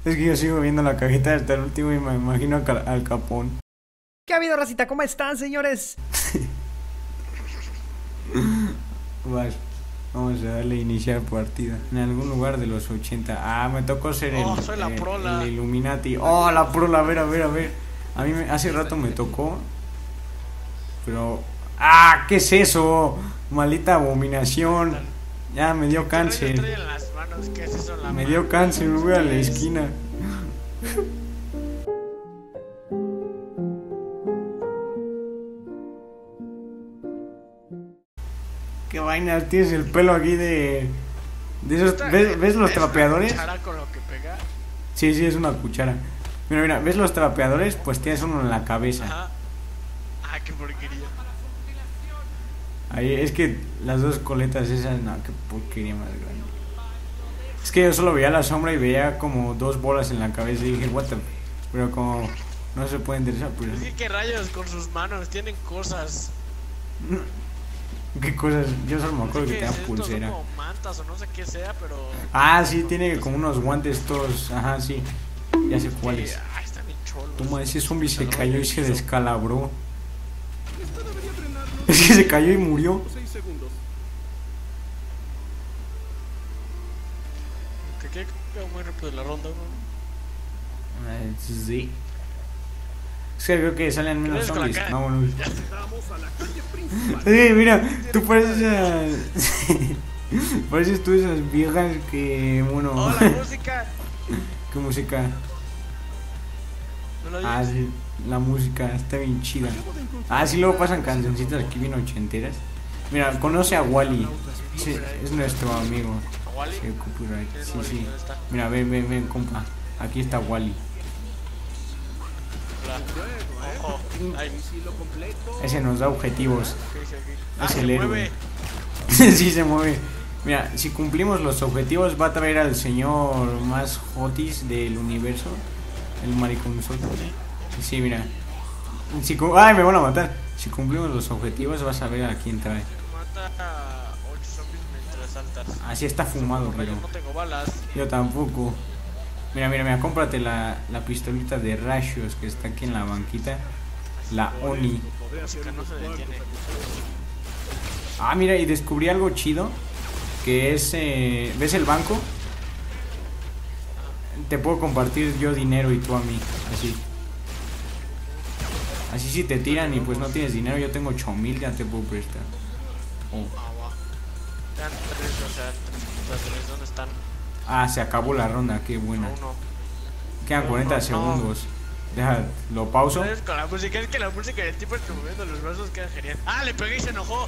Es que yo sigo viendo la cajita hasta el último y me imagino al Capón. ¿Qué ha habido, racita? ¿Cómo están, señores? Vamos a darle iniciar partida. En algún lugar de los 80. Ah, me tocó ser soy la prola. el Illuminati. Oh, la prola, a ver. A mí hace rato me tocó. Pero... ¡Ah! ¿Qué es eso? Maldita abominación. Ya me dio cáncer. Me dio cáncer, me voy a la esquina. Qué vaina, tienes el pelo aquí de esos, ¿ves los trapeadores? ¿Es una cuchara con lo que pega? Sí, es una cuchara. Mira, ¿ves los trapeadores? Pues tienes uno en la cabeza. Ajá. Ah, qué porquería. Ahí, es que las dos coletas esas, no, qué porquería más grande. Es que yo solo veía la sombra y veía como dos bolas en la cabeza y dije, what the... Pero como no se puede interesar, pues... Es que qué rayos con sus manos, tienen cosas. ¿Qué cosas? Yo solo me acuerdo No sé que qué tenía es pulsera. esto, son como mantas o no sé qué sea, pero... Ah, sí, tiene como unos guantes todos. Ajá, sí. Ya sé cuáles. Ay, están bien cholos. Toma, ese zombie se cayó y se descalabró. Es que se cayó y murió. ¿Qué? Muy rápido la ronda, ¿no? Sí. Es que creo que salen menos zombies. Vámonos. Sí, mira, tú pareces pareces tú esas viejas que, bueno... ¡Oh, la música! ¿Qué música? ¿No la oyes? Ah, sí, la música está bien chida. Ah, sí, luego pasan cancioncitas aquí bien ochenteras. Mira, conoce a Wally. Sí, es nuestro amigo. ¿A Wally? Sí, copyright. ¿Quién es Sí, Wally? sí. ¿Dónde está? Mira, ven, compa. Aquí está Wally. Hola. Ojo. Ay, Ese nos da objetivos. ¿qué dice aquí? Es Se el héroe. mueve. Sí, se mueve. Mira, si cumplimos los objetivos va a traer al señor más hotis del universo. El mariconzote. Sí, mira. ¡Ay, me van a matar! Si cumplimos los objetivos vas a ver a quién trae. Mata a 8 zombies mientras saltas. Así está fumado, Yo pero... no tengo balas. Yo tampoco. Mira, cómprate la pistolita de rayos que está aquí en la banquita. La Oni. La música no se detiene. Ah, mira, y descubrí algo chido. Que es... ¿ves el banco? Te puedo compartir yo dinero y tú a mí. Así. Así si te tiran y pues no tienes dinero, yo tengo 8000, ya te puedo prestar. Oh. Ah, va. Quedan 3, o sea, 3. ¿Dónde están? Ah, se acabó la ronda, qué buena. Uno. Quedan 40 no. segundos. Deja, lo pauso. ¿Sabes? Con la música, es que la música del tipo que moviendo los brazos queda genial. ¡Ah, le pegué y se enojó!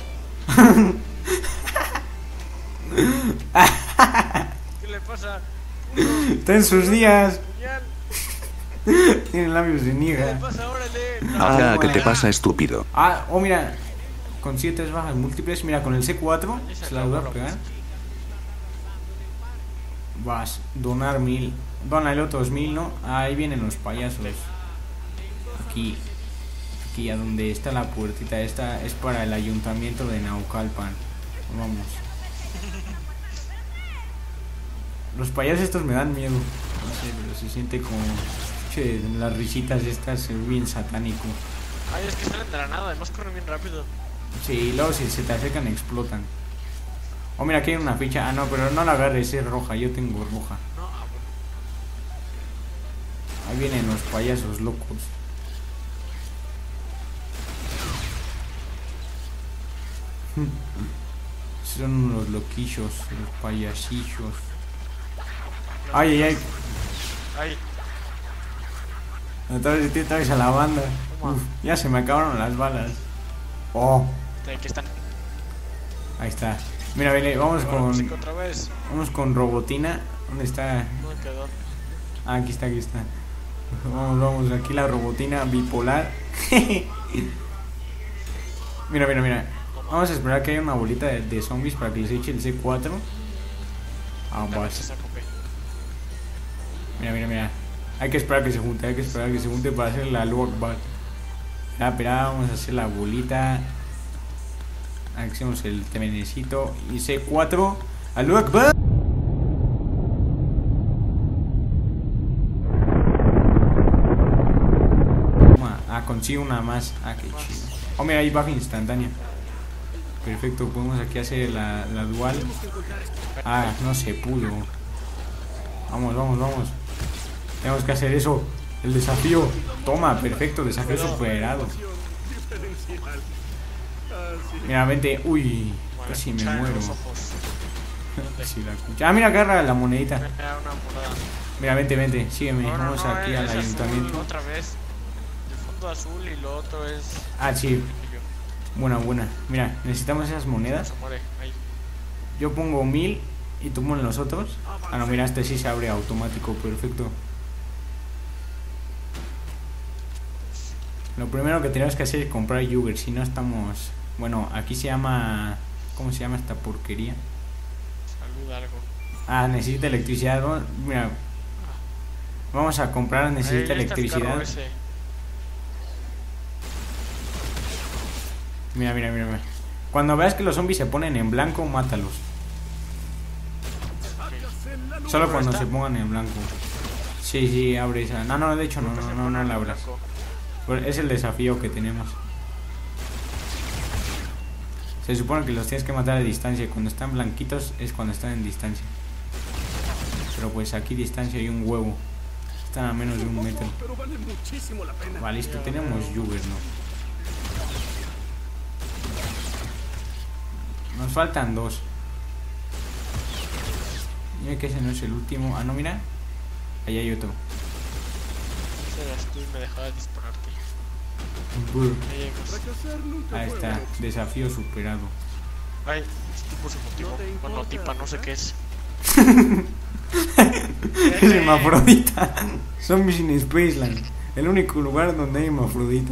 ¿Qué le pasa? Está en sus días. Genial. Tiene labios de ¿Qué le niga. pasa? Órale. Ah, ¿qué te pasa, estúpido? Ah, oh, mira. Con 7 bajas múltiples. Mira, con el C4 se las voy a pegar. Vas, donar 1000. Dónale otros 1000, ¿no? Ahí vienen los payasos. Aquí a donde está la puertita. Esta es para el ayuntamiento de Naucalpan. Vamos. Los payasos estos me dan miedo. No sé, pero se siente como... Che, las risitas estas, es bien satánico. Ay, es que salen de la nada, además corren bien rápido. Sí, luego si se te acercan explotan. Oh, mira, aquí hay una ficha. Ah, no, pero no la agarres, es roja. Yo tengo roja. No, bueno. Ahí vienen los payasos locos. Son unos loquillos, los payasillos. Ay. Ay, Entonces te traes a la banda. Uf, ya se me acabaron las balas. Oh, aquí están. ahí está. Mira, vele, vamos Música con... otra vez. Vamos con Robotina. ¿Dónde está? ¿Dónde quedó? Ah, aquí está. Vamos, aquí la Robotina bipolar. Mira. Vamos a esperar que haya una bolita de zombies para que les eche el C4. Ah, vas. Mira. Hay que esperar que se junte para hacer la Luakbar. Espera, vamos a hacer la bolita. Hacemos el temenecito. Y C4. ¡Al Luakbar! consigo una más. Ah, qué chido. Oh, mira, hay baja instantánea. Perfecto, podemos aquí hacer la dual. Ah, no se pudo. Vamos, vamos, vamos. Tenemos que hacer eso. El desafío. Toma, perfecto, desafío superado. Mira, vente. Uy, casi me muero. Casi la cucha. Ah, mira, agarra la monedita. Mira, vente, vente, sígueme. Vamos aquí al ayuntamiento. Otra vez. El fondo azul y lo otro es. Ah, sí. Buena, buena. Mira, necesitamos esas monedas. Yo pongo 1000 y tú pones los otros. Ah, no, mira, este sí se abre automático. Perfecto. Lo primero que tenemos que hacer es comprar yogurt. Si no estamos... Bueno, aquí se llama... ¿Cómo se llama esta porquería? Salud algo. Ah, necesita electricidad. Mira, vamos a comprar. Necesita electricidad. Mira, mira, mira, mira. Cuando veas que los zombies se ponen en blanco, mátalos. Solo cuando se pongan en blanco. Sí, sí, abre esa. No, no, de hecho no la abras. Es el desafío que tenemos. Se supone que los tienes que matar a distancia. Cuando están blanquitos es cuando están en distancia. Pero pues aquí distancia hay un huevo. Están a menos de 1 metro. Vale, listo, tenemos yogurt, ¿no? Nos faltan 2. Mira que ese no es el último. Ah, no, mira. Ahí hay otro. Ese eras tú y me dejaba dispararte. Ahí está. Desafío superado. Ay, es tipo su motivo. Bueno, tipa, no sé qué es. Es hermafrodita. Zombies in Spaceland. El único lugar donde hay hermafrodita.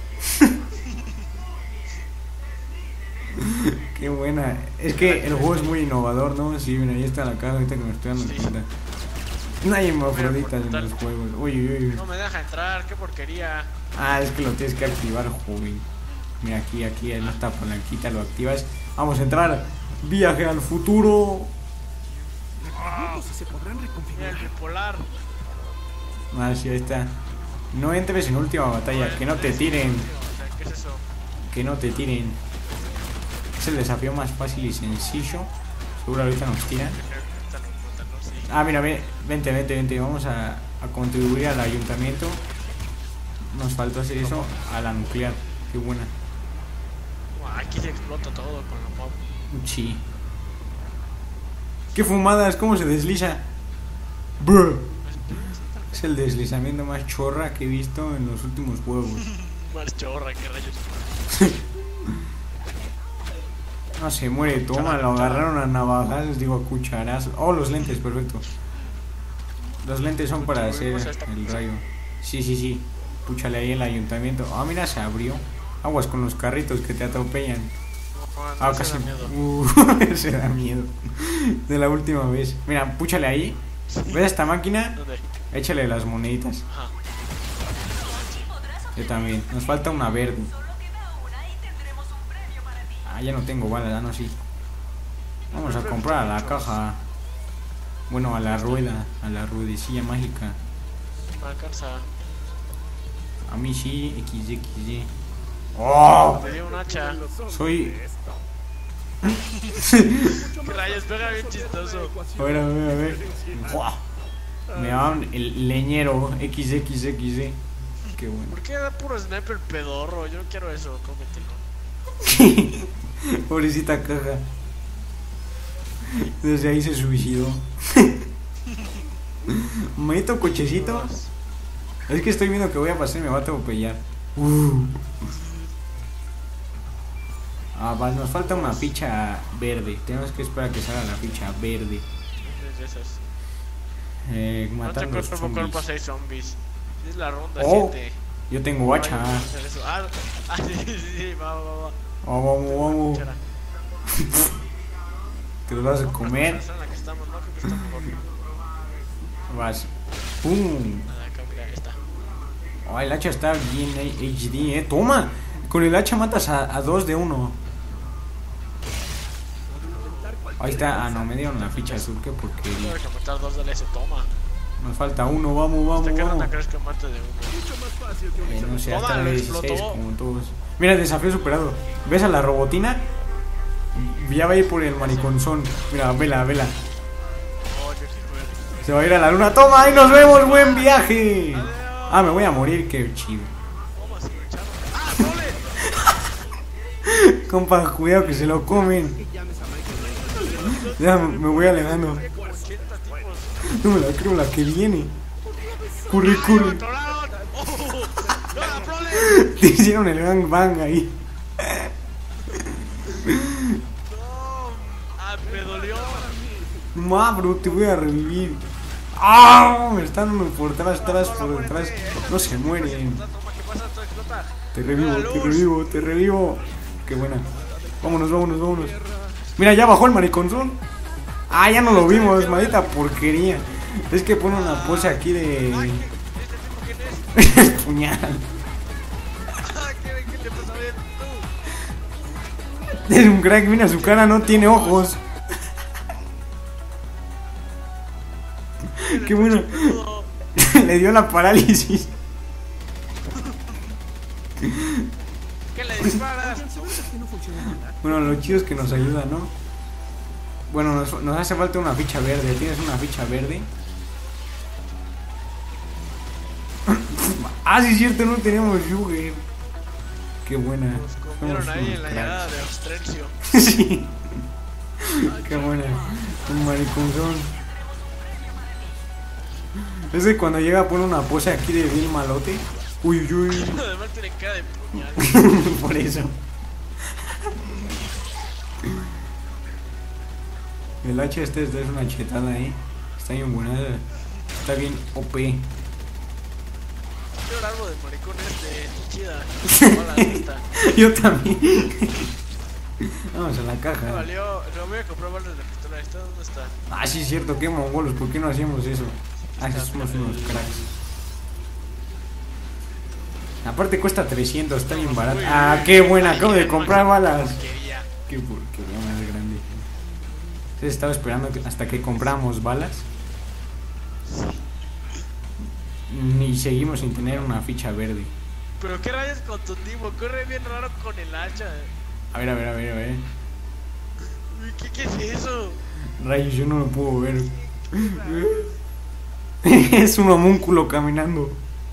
Qué buena. Es que el juego es muy innovador, ¿no? Sí, mira, ahí está la caja ahorita que me estoy dando cuenta. No hay hermafroditas en los juegos. Uy, uy, uy. No me deja entrar, qué porquería. Ah, es que lo tienes que activar, joven. Mira, aquí en esta palanquita lo activas. Vamos a entrar. Viaje al futuro. Mira el bipolar. Ah, sí, ahí está. No entres en última batalla. Que no te tiren. ¿Qué es eso? Que no te tiren. Es el desafío más fácil y sencillo. Seguro ahorita nos tiran. Ah, mira, vente, vente, vente. Vamos a contribuir al ayuntamiento. Nos faltó hacer eso a la nuclear. Qué buena. Aquí se explota todo con la mob. Sí. Qué fumadas, cómo se desliza. Brr. Es el deslizamiento más chorra que he visto en los últimos juegos. Más chorra, qué rayos. No se muere, toma, lo agarraron a navajas, digo a cucharazos. Oh, los lentes, perfecto. Los lentes son para hacer el rayo. Sí, sí, sí. Púchale ahí el ayuntamiento. Ah, mira, se abrió. Aguas con los carritos que te atropellan. Ah, casi. Se da miedo. De la última vez. Mira, púchale ahí. ¿Ves esta máquina? ¿Dónde? Échale las moneditas. Ajá. Yo también. Nos falta una verde. Ah, ya no tengo balas, ya no, sí. Vamos a comprar a la caja. Bueno, a la rueda, a la ruedecilla mágica. Me alcanza. A mí sí, XY. ¡Oh! Te dio un hacha. Soy... ¿Qué rayos? Pega bien chistoso. A ver, a ver, a ver. ¡Buah! Me llaman el leñero XXXY. Qué bueno. ¿Por qué da puro sniper pedorro? Yo no quiero eso, cómetelo. Pobrecita caja. Desde ahí se suicidó. Maldito cochecito. Es que estoy viendo que voy a pasar y me va a atropellar. Ah, vale, nos falta una ficha verde. Tenemos que esperar a que salga la ficha verde. Es de esas. Matar No los te cuerpo zombies. 6 zombies. Es la ronda Oh, 7. yo tengo hacha. Sí, sí, sí, va. Vamos, vamos. Chara. Te lo vas a comer. En la que estamos, no, creo que está mejor. Vas. ¡Pum! Acá, mira, ahí está. Oh, el hacha está bien HD, Toma. Con el hacha matas a 2 de 1. Ahí está. Ah, no, me dieron la ficha azul. Qué porquería. Tengo que matar 2 de ese, toma. Nos falta uno, vamos, Hasta que no vamos. te crees que mate de uno. No sé, Toda hasta la lo 16 explotó. como todos. Mira, el desafío superado. ¿Ves a la robotina? Ya va a ir por el mariconzón. Mira, vela. Oh, yo quiero ver. Se va a ir a la luna. ¡Toma! ¡Ahí nos vemos! ¡Buen viaje! Ah, me voy a morir, qué chido. Vamos a echar. ¡Ah, dole! Compa, cuidado que se lo comen. Ya, me voy alejando. 80 tipos. No me la creo la que viene. Corre. ¡Ay, me atoraron! ¡Oh! ¡No, la prole! Te hicieron el gangbang ahí. ¡No! ¡Ah, me dolió! Ma, bro, te voy a revivir. ¡Ah! Me están dando por atrás. No se mueren. Toma, ¿qué pasa? Todo explota. Te revivo. Qué buena. Vámonos. Mira, ya bajó el mariconzón. Ah, ya no lo vimos, maldita porquería. Es que pone una pose aquí de ¿Este tipo quién es? puñal. ¿Qué te pasa bien? Tú. Es un crack, mira su cara, no tiene ojos. Qué bueno. Peludo. Le dio la parálisis. ¿Qué le disparas? Bueno, lo chido es que nos ayuda, ¿no? Bueno, nos hace falta una ficha verde. ¿Tienes una ficha verde? Ah, sí es cierto, no tenemos Yuger. Qué buena. Nos comieron Somos ahí unos en la cracks. llegada de Ostrencio. Sí. Qué buena. Un mariconzón. Es que cuando llega pone una pose aquí de bien malote. Uy. Además tiene cara de puñal. Por eso. El H este es una chetada ahí. Está bien buena. Está bien OP. Yo el árbol de maricones chida. Hola, esta. Yo también. Vamos a la caja. Valió. No voy a comprar balas de la pistola. ¿Esta dónde está? Ah, sí es cierto, qué mongolos. ¿Por qué no hacíamos eso? Ah, sí, somos unos cracks. Aparte cuesta 300, está bien barato. Ah, qué buena, acabo de comprar balas. Porquería. Qué porquería más grande. Entonces estaba esperando hasta que compramos balas. Y seguimos sin tener una ficha verde. Pero qué rayos con tu tipo. Corre bien raro con el hacha. A ver. Uy, ¿Qué es eso? Rayos, yo no lo puedo ver. Es un homúnculo caminando.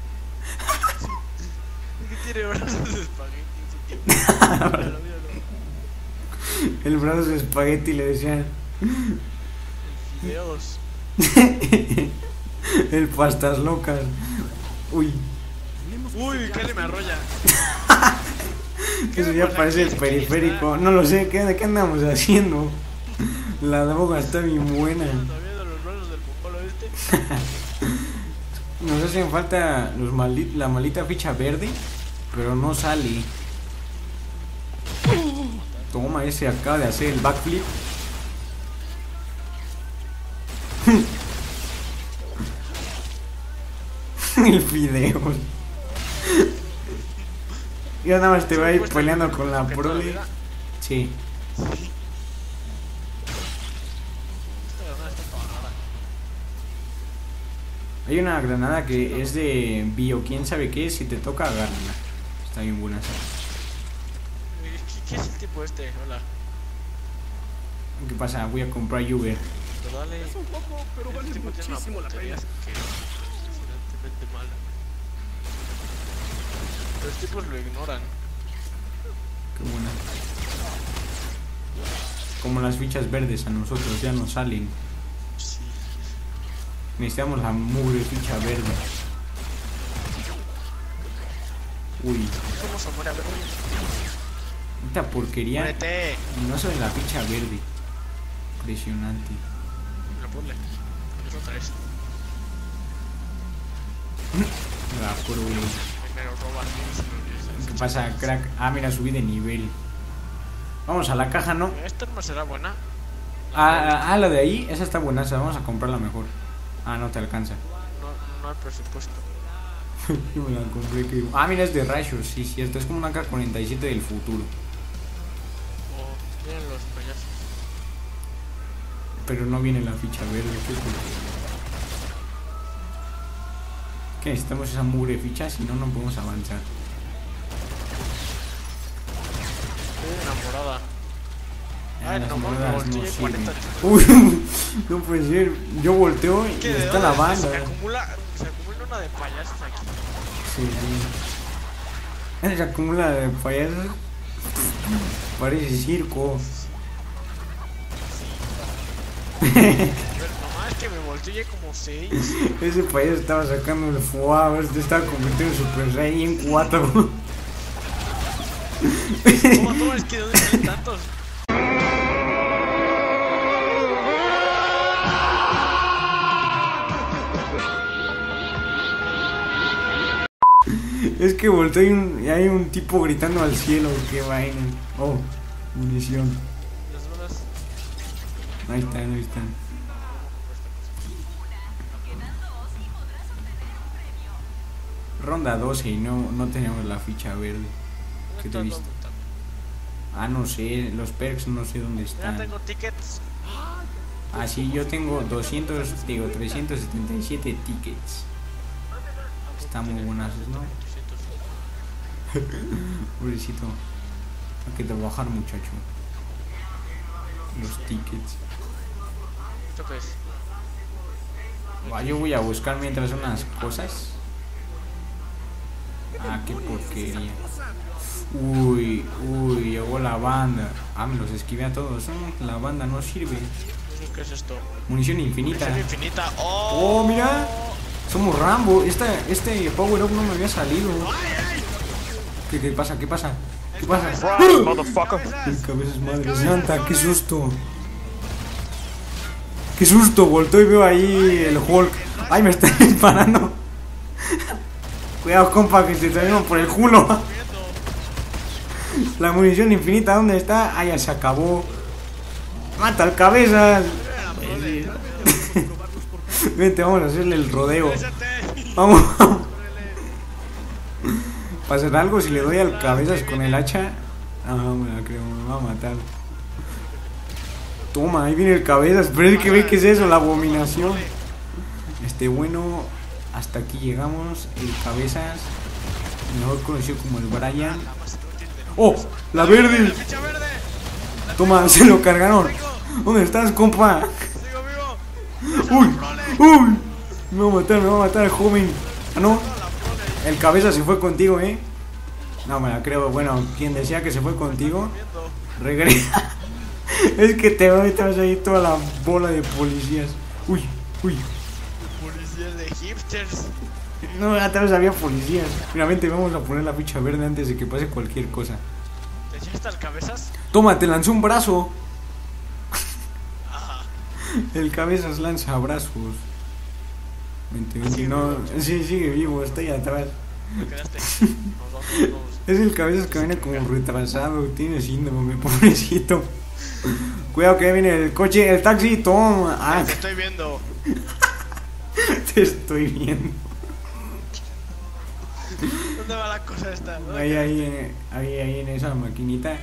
¿Qué tiene brazos de espagueti? Míralo. El brazo de espagueti le decían. Fideos. El pastas locas. Uy, Uy, casi me arrolla. eso ya parece el periférico. No lo sé, ¿qué andamos haciendo? La droga está bien buena. Todavía de los brazos del popolo, ¿viste? Nos hacen falta la maldita ficha verde, pero no sale. Toma, ese acaba de hacer el backflip. El fideo. Ya nada más te va a ir peleando con la prole. Sí. Esta granada está toda rara. Hay una granada que es de bio, quién sabe qué, si te toca agárrala. Está bien buena esa. ¿Qué es el tipo este? Hola. ¿Qué pasa? Voy a comprar Uber. Pero dale. Es un poco, pero vale muchísimo la pena. Que es impresionantemente mala. Los tipos lo ignoran. Qué buena. Como las fichas verdes a nosotros ya nos salen. Sí. Necesitamos la mugre ficha verde. Uy, ¿Cómo se muere? A ver, esta porquería muérete. no sabe la ficha verde. Impresionante. Lo ponle. Es otra vez. La prole. Me lo roban. ¿Qué pasa, crack? Ah, mira, subí de nivel. Vamos a la caja, ¿no? Esta no será buena. La de ahí, esa está buenaza. Vamos a comprarla mejor. Ah, no te alcanza. No hay presupuesto. Yo me la compré. Mira, es de rayos, sí, cierto. Es como una K-47 del futuro. Oh, miren los payasos. Pero no viene la ficha verde. ¿Qué Que necesitamos esa mugre ficha, si no, no podemos avanzar. Estoy enamorada. Ay, Las no mames, monedas volteé no 40. sirven. Uy, no puede ser. Yo volteo y ¿Qué, de está la dónde? banda. Se acumula una de payasos aquí. Sí, sí. Se acumula de payasos. Parece circo. Pero nomás que me volteé como 6. Ese payaso estaba sacando el fuego. Este estaba convirtiendo en Super Saiyan 4. Toma, toma, es que ¿de dónde salen tantos? Es que volteó y hay un tipo gritando al cielo. Qué vaina. Oh, munición. Las balas. Ahí están, ahí están. Ronda 12 y no tenemos la ficha verde. ¿Qué te viste? Ah, no sé, los perks no sé dónde Ya están. tengo tickets. Ah, sí, yo tengo 377 tickets. Está muy buenas, ¿no? Pobrecito. Hay que trabajar, muchacho. Los tickets. ¿Esto qué es? Va, yo voy a buscar mientras unas cosas. Ah, qué porquería. Uy, llegó la banda. Ah, me los esquivé a todos. La banda no sirve. ¿Qué es esto? Munición infinita. Munición infinita. Oh, mira. Somos Rambo. Este power up no me había salido. ¿Qué pasa? ¿Qué pasa? ¿Qué pasa? El cabezas, madre santa, qué susto. Qué susto, volteo y veo ahí el Hulk. Ay, me está disparando. Cuidado, compa, que te traemos por el culo. La munición infinita, ¿dónde está? Ah, ya se acabó. Mata al cabezas. Vente, vamos a hacerle el rodeo. Vamos. ¿Pasará algo si le doy al cabezas con el hacha? Ah, me la creo, me va a matar. Toma, ahí viene el cabezas. Pero es que ve que es eso, la abominación. Bueno, hasta aquí llegamos. El cabezas, mejor conocido como el Brian. ¡Oh! ¡La verde! Toma, se lo cargaron. ¿Dónde estás, compa? ¡Uy! ¡Uy! Me va a matar el joven. Ah, no. El cabeza se fue contigo, ¿eh? No me la creo. Bueno, quien decía que se fue contigo, regresa. Es que te vas ahí toda la bola de policías. Uy. Policías de hipsters. No, atrás había policías. Finalmente vamos a poner la ficha verde antes de que pase cualquier cosa. ¿Te echaste al cabezas? Toma, te lanzó un brazo. Ajá. El cabezas lanza brazos. Vente, no. Sí, sigue vivo, está ahí atrás. Me quedaste. Es el cabezas que viene como retrasado. Tiene síndrome, pobrecito. Cuidado que viene el coche, el taxi, toma. Ah, Te estoy viendo. te estoy viendo. ¿Dónde va la cosa esta? Ahí en esa maquinita.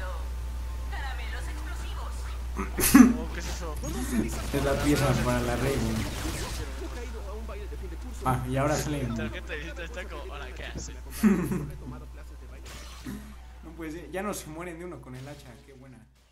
Oh, ¿qué es eso? Es la pieza para la Raven. Ah, y ahora sale. Tarjeta de visita está como. Hola, ¿qué hace? No puede ser, ya no se mueren de uno con el hacha, qué buena.